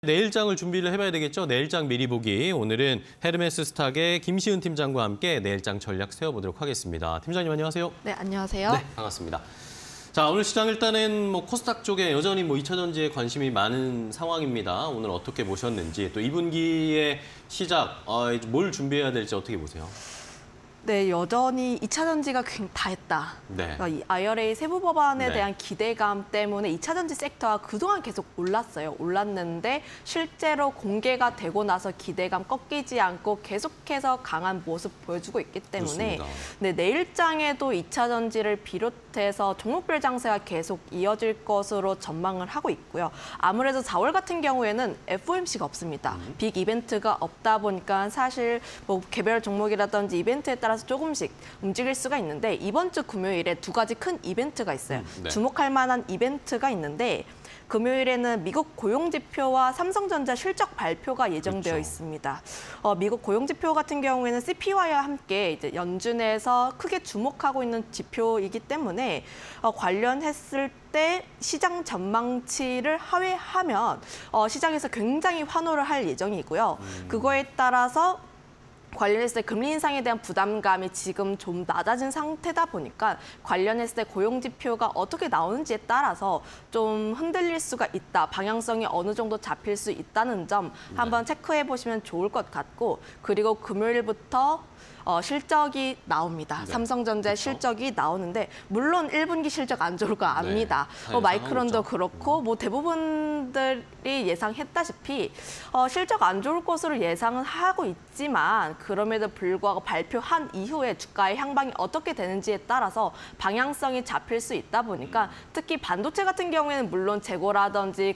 내일장을 준비를 해봐야 되겠죠. 내일장 미리 보기. 오늘은 헤르메스 스탁의 김시은 팀장과 함께 내일장 전략 세워보도록 하겠습니다. 팀장님 안녕하세요. 네, 안녕하세요. 네, 반갑습니다. 자, 오늘 시장 일단은 코스닥 쪽에 여전히 2차 전지에 관심이 많은 상황입니다. 오늘 어떻게 보셨는지, 또 2분기의 시작, 뭘 준비해야 될지 어떻게 보세요? 네, 여전히 2차 전지가 다 했다. 네. 그러니까 이 IRA 세부 법안에 네. 대한 기대감 때문에 2차 전지 섹터가 그동안 계속 올랐어요. 올랐는데 실제로 공개가 되고 나서 기대감 꺾이지 않고 계속해서 강한 모습 보여주고 있기 때문에 네, 내일장에도 2차 전지를 비롯해서 종목별 장세가 계속 이어질 것으로 전망을 하고 있고요. 아무래도 4월 같은 경우에는 FOMC가 없습니다. 빅 이벤트가 없다 보니까 사실 개별 종목이라든지 이벤트에 따라 조금씩 움직일 수가 있는데 이번 주 금요일에 두 가지 큰 이벤트가 있어요. 네. 주목할 만한 이벤트가 있는데 금요일에는 미국 고용지표와 삼성전자 실적 발표가 예정되어 그렇죠. 있습니다. 미국 고용지표 같은 경우에는 CPI와 함께 이제 연준에서 크게 주목하고 있는 지표이기 때문에 관련했을 때 시장 전망치를 하회하면 시장에서 굉장히 환호를 할 예정이고요. 그거에 따라서 관련했을 때 금리 인상에 대한 부담감이 지금 좀 낮아진 상태다 보니까 관련했을 때 고용지표가 어떻게 나오는지에 따라서 좀 흔들릴 수가 있다. 방향성이 어느 정도 잡힐 수 있다는 점 한번 체크해 보시면 좋을 것 같고, 그리고 금요일부터 실적이 나옵니다. 네. 삼성전자의 그렇죠. 실적이 나오는데 물론 1분기 실적 안 좋을 거 압니다. 네. 마이크론도 그렇고 대부분들이 예상했다시피 실적 안 좋을 것으로 예상은 하고 있지만 그럼에도 불구하고 발표한 이후에 주가의 향방이 어떻게 되는지에 따라서 방향성이 잡힐 수 있다 보니까 특히 반도체 같은 경우에는 물론 재고라든지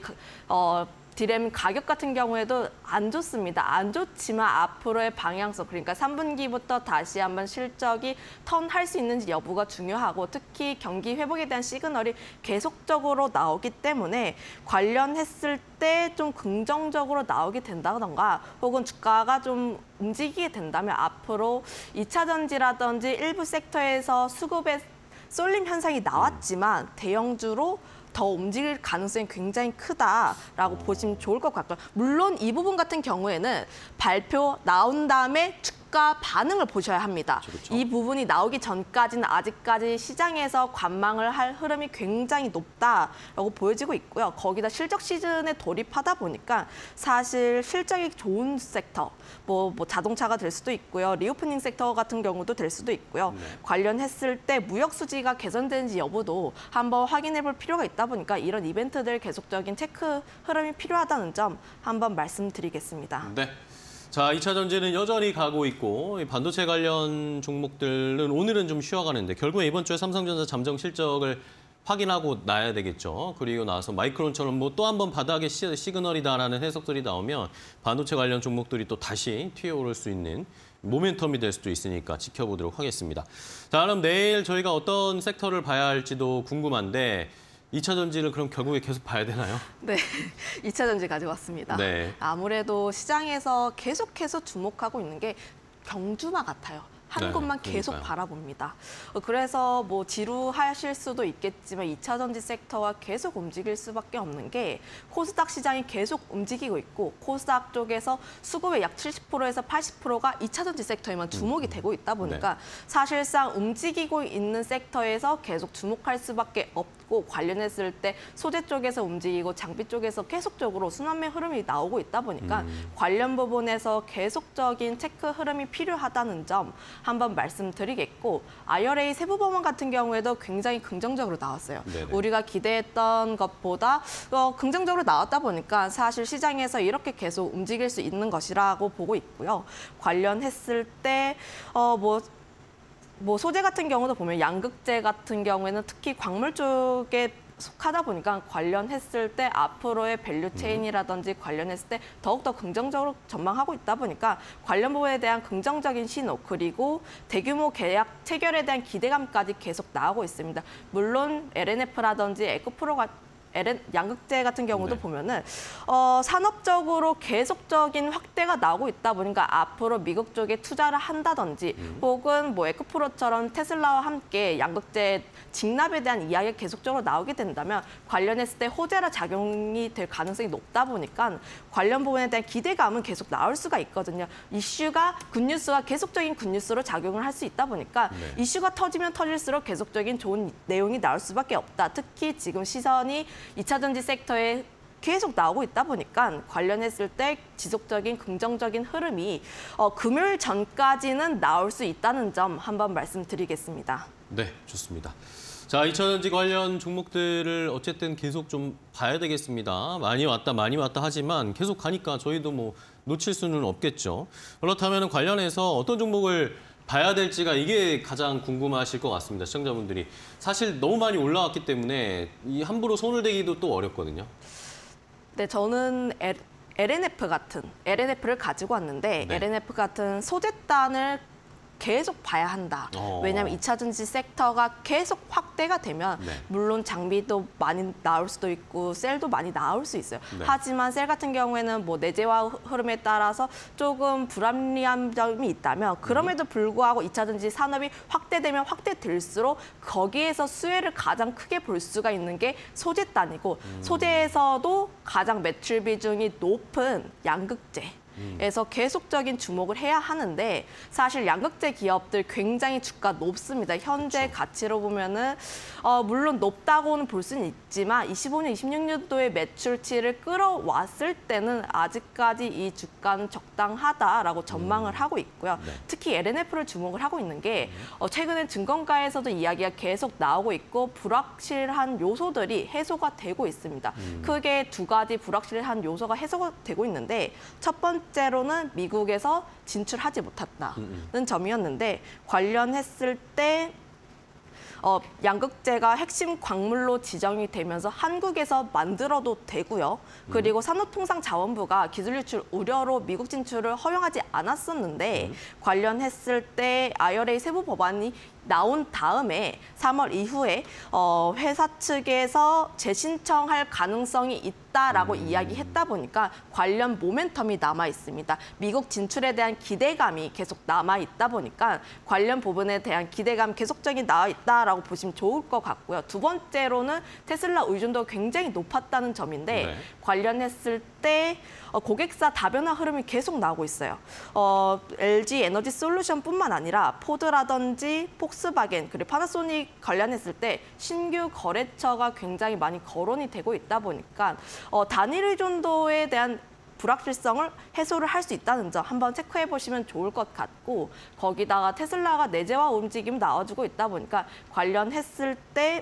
디램 가격 같은 경우에도 안 좋습니다. 안 좋지만 앞으로의 방향성, 그러니까 3분기부터 다시 한번 실적이 턴할 수 있는지 여부가 중요하고 특히 경기 회복에 대한 시그널이 계속적으로 나오기 때문에 관련했을 때 좀 긍정적으로 나오게 된다던가 혹은 주가가 좀 움직이게 된다면 앞으로 2차 전지라든지 일부 섹터에서 수급의 쏠림 현상이 나왔지만 대형주로 더 움직일 가능성이 굉장히 크다라고 보시면 좋을 것 같고요. 물론 이 부분 같은 경우에는 발표 나온 다음에 주가 반응을 보셔야 합니다. 그렇죠. 이 부분이 나오기 전까지는 아직까지 시장에서 관망을 할 흐름이 굉장히 높다라고 보여지고 있고요. 거기다 실적 시즌에 돌입하다 보니까 사실 실적이 좋은 섹터, 뭐 자동차가 될 수도 있고요. 리오프닝 섹터 같은 경우도 될 수도 있고요. 네. 관련했을 때 무역 수지가 개선되는지 여부도 한번 확인해 볼 필요가 있다 보니까 이런 이벤트들 계속적인 체크 흐름이 필요하다는 점 한번 말씀드리겠습니다. 네. 자, 2차 전지는 여전히 가고 있고 반도체 관련 종목들은 오늘은 좀 쉬어가는데 결국에 이번 주에 삼성전자 잠정 실적을 확인하고 나야 되겠죠. 그리고 나서 마이크론처럼 또 한 번 바닥의 시그널이다라는 해석들이 나오면 반도체 관련 종목들이 또 다시 튀어오를 수 있는 모멘텀이 될 수도 있으니까 지켜보도록 하겠습니다. 자, 그럼 내일 저희가 어떤 섹터를 봐야 할지도 궁금한데 2차 전지를 그럼 결국에 계속 봐야 되나요? 네, 2차 전지 가져왔습니다. 네. 아무래도 시장에서 계속해서 주목하고 있는 게 경주마 같아요. 한 네, 곳만 계속 그러니까요. 바라봅니다. 그래서 지루하실 수도 있겠지만 2차 전지 섹터와 계속 움직일 수밖에 없는 게 코스닥 시장이 계속 움직이고 있고 코스닥 쪽에서 수급의 약 70%에서 80%가 2차 전지 섹터에만 주목이 되고 있다 보니까 네. 사실상 움직이고 있는 섹터에서 계속 주목할 수밖에 없고 관련했을 때 소재 쪽에서 움직이고 장비 쪽에서 계속적으로 순환매 흐름이 나오고 있다 보니까 관련 부분에서 계속적인 체크 흐름이 필요하다는 점 한번 말씀드리겠고 IRA 세부 법안 같은 경우에도 굉장히 긍정적으로 나왔어요. 네네. 우리가 기대했던 것보다 긍정적으로 나왔다 보니까 사실 시장에서 이렇게 계속 움직일 수 있는 것이라고 보고 있고요. 관련했을 때 소재 같은 경우도 보면 양극재 같은 경우에는 특히 광물 쪽에 속하다 보니까 관련했을 때 앞으로의 밸류 체인이라든지 관련했을 때 더욱더 긍정적으로 전망하고 있다 보니까 관련 부분에 대한 긍정적인 신호 그리고 대규모 계약 체결에 대한 기대감까지 계속 나오고 있습니다. 물론 LNF라든지 양극재 같은 경우도 네. 보면은 산업적으로 계속적인 확대가 나오고 있다 보니까 앞으로 미국 쪽에 투자를 한다든지 혹은 뭐 에코프로처럼 테슬라와 함께 양극재 직납에 대한 이야기가 계속적으로 나오게 된다면 관련했을 때 호재라 작용이 될 가능성이 높다 보니까 관련 부분에 대한 기대감은 계속 나올 수가 있거든요. 이슈가 굿뉴스가 계속적인 굿뉴스로 작용을 할 수 있다 보니까 네. 이슈가 터지면 터질수록 계속적인 좋은 내용이 나올 수밖에 없다. 특히 지금 시선이 2차 전지 섹터에 계속 나오고 있다 보니까 관련했을 때 지속적인 긍정적인 흐름이 금요일 전까지는 나올 수 있다는 점 한번 말씀드리겠습니다. 네, 좋습니다. 자, 2차 전지 관련 종목들을 어쨌든 계속 좀 봐야 되겠습니다. 많이 왔다 하지만 계속 가니까 저희도 뭐 놓칠 수는 없겠죠. 그렇다면 관련해서 어떤 종목을 봐야 될지가 이게 가장 궁금하실 것 같습니다. 시청자분들이. 사실 너무 많이 올라왔기 때문에 이 함부로 손을 대기도 또 어렵거든요. 네, 저는 LNF를 가지고 왔는데 네. LNF 같은 소재단을 계속 봐야 한다. 왜냐하면 2차 전지 섹터가 계속 확대가 되면 네. 물론 장비도 많이 나올 수도 있고 셀도 많이 나올 수 있어요. 네. 하지만 셀 같은 경우에는 뭐 내재화 흐름에 따라서 조금 불합리한 점이 있다면 그럼에도 불구하고 2차 전지 산업이 확대되면 확대될수록 거기에서 수혜를 가장 크게 볼 수가 있는 게 소재단이고 소재에서도 가장 매출 비중이 높은 양극재. 에서 계속적인 주목을 해야 하는데 사실 양극재 기업들 굉장히 주가 높습니다. 현재 그렇죠. 가치로 보면은 물론 높다고는 볼 수는 있지만 25년, 26년도의 매출치를 끌어왔을 때는 아직까지 이 주가는 적당하다라고 전망을 하고 있고요. 네. 특히 LNF를 주목을 하고 있는 게 최근에 증권가에서도 이야기가 계속 나오고 있고 불확실한 요소들이 해소가 되고 있습니다. 크게 두 가지 불확실한 요소가 해소가 되고 있는데 첫 번째로는 미국에서 진출하지 못했다는 점이었는데 관련했을 때 양극재가 핵심 광물로 지정이 되면서 한국에서 만들어도 되고요. 그리고 산업통상자원부가 기술 유출 우려로 미국 진출을 허용하지 않았었는데 관련했을 때 IRA 세부 법안이 나온 다음에 3월 이후에 회사 측에서 재신청할 가능성이 있다라고 이야기했다 보니까 관련 모멘텀이 남아 있습니다. 미국 진출에 대한 기대감이 계속 남아 있다 보니까 관련 부분에 대한 기대감 계속적인 나와 있다라고 보시면 좋을 것 같고요. 두 번째로는 테슬라 의존도가 굉장히 높았다는 점인데 네. 관련했을 때 고객사 다변화 흐름이 계속 나오고 있어요. LG 에너지 솔루션뿐만 아니라 포드라든지 폭스바겐 그리고 파나소닉 관련했을 때 신규 거래처가 굉장히 많이 거론이 되고 있다 보니까 단일 의존도에 대한 불확실성을 해소를 할 수 있다는 점 한번 체크해 보시면 좋을 것 같고 거기다가 테슬라가 내재화 움직임 나와주고 있다 보니까 관련했을 때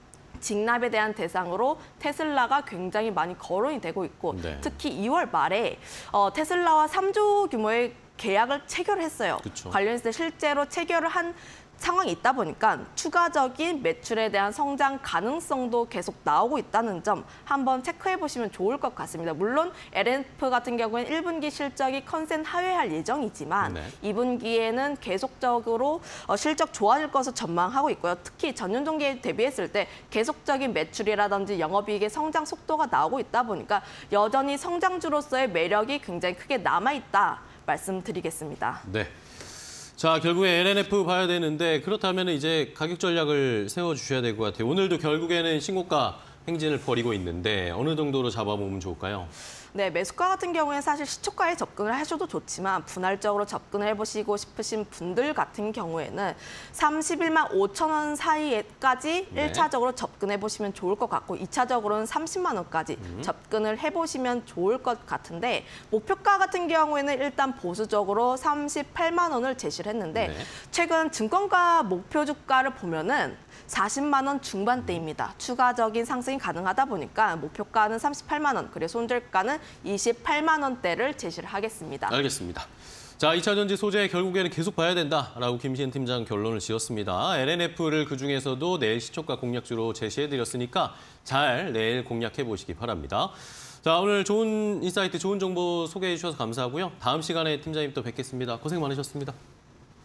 직납에 대한 대상으로 테슬라가 굉장히 많이 거론이 되고 있고 네. 특히 2월 말에 테슬라와 3조 규모의 계약을 체결했어요. 그쵸. 관련해서 실제로 체결을 한 상황이 있다 보니까 추가적인 매출에 대한 성장 가능성도 계속 나오고 있다는 점 한번 체크해 보시면 좋을 것 같습니다. 물론 LNF 같은 경우에는 1분기 실적이 컨센 하회할 예정이지만 네. 2분기에는 계속적으로 실적 좋아질 것을 전망하고 있고요. 특히 전년동기에 대비했을 때 계속적인 매출이라든지 영업이익의 성장 속도가 나오고 있다 보니까 여전히 성장주로서의 매력이 굉장히 크게 남아있다 말씀드리겠습니다. 네. 자, 결국에 LNF 봐야 되는데 그렇다면 이제 가격 전략을 세워주셔야 될 것 같아요. 오늘도 결국에는 신고가 행진을 벌이고 있는데 어느 정도로 잡아보면 좋을까요? 네, 매수가 같은 경우에 사실 시초가에 접근을 하셔도 좋지만 분할적으로 접근을 해보시고 싶으신 분들 같은 경우에는 31만 5천 원 사이에까지 네. 1차적으로 접근해 보시면 좋을 것 같고 2차적으로는 30만 원까지 접근을 해보시면 좋을 것 같은데 목표가 같은 경우에는 일단 보수적으로 38만 원을 제시를 했는데 네. 최근 증권가 목표 주가를 보면은 40만 원 중반대입니다. 추가적인 상승이 가능하다 보니까 목표가는 38만 원, 그리고 손절가는 28만 원대를 제시를 하겠습니다. 알겠습니다. 자, 2차 전지 소재 결국에는 계속 봐야 된다라고 김시현 팀장 결론을 지었습니다. LNF를 그중에서도 내일 시초가 공략주로 제시해드렸으니까 잘 내일 공략해 보시기 바랍니다. 자, 오늘 좋은 인사이트, 좋은 정보 소개해 주셔서 감사하고요. 다음 시간에 팀장님 또 뵙겠습니다. 고생 많으셨습니다.